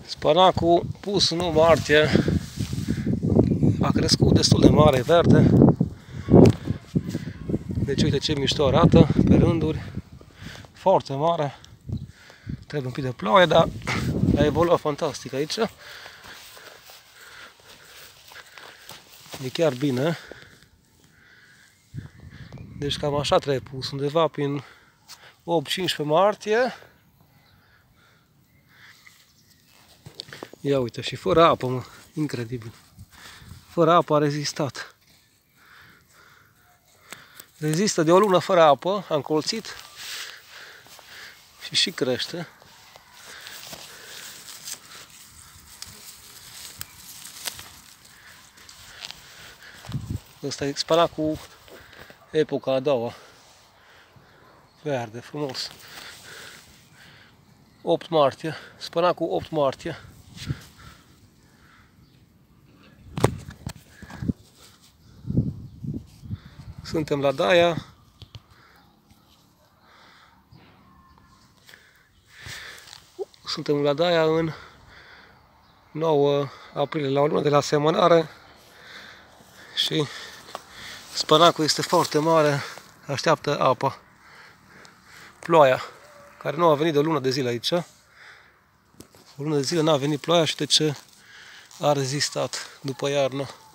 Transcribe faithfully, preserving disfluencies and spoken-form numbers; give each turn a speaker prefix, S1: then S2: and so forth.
S1: Spanacul pus în martie a crescut destul de mare, verde. Deci uite ce mișto arată, pe rânduri, foarte mare. Trebuie un pic de ploaie, dar a evoluat fantastic aici. E chiar bine. Deci cam așa trebuie pus, undeva prin opt cincisprezece martie. Ia uite, și fără apă, mă, incredibil. Fără apă a rezistat. Rezistă de o lună fără apă, am colțit și și crește. Ăsta e spanacul epoca a doua. Verde, frumos. opt martie, spanacul opt martie. Suntem la Daia. Suntem la Daia în nouă aprilie, la o lună de la semănare. Și spanacul este foarte mare, așteaptă apa, ploaia, care nu a venit de o lună de zile aici. O lună de zile n-a venit ploaia și de ce a rezistat după iarnă.